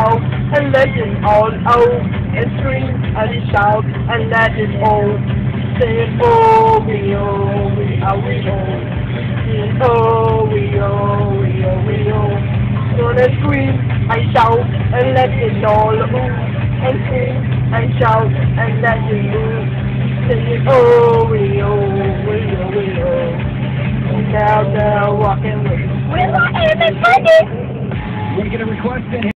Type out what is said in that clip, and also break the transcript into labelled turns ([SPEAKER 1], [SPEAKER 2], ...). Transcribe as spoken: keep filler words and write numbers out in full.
[SPEAKER 1] shout and let it all out, and scream and shout and let it all. Sing, oh, we oh, we are we oh. Sing, oh, we oh, we oh, we oh. Gonna scream and shout and let it all out, and scream and shout and let it move. Sing, oh, we oh, we oh, we oh. Now they're walking with Will.I.Am and Brittany.
[SPEAKER 2] We're going to request that.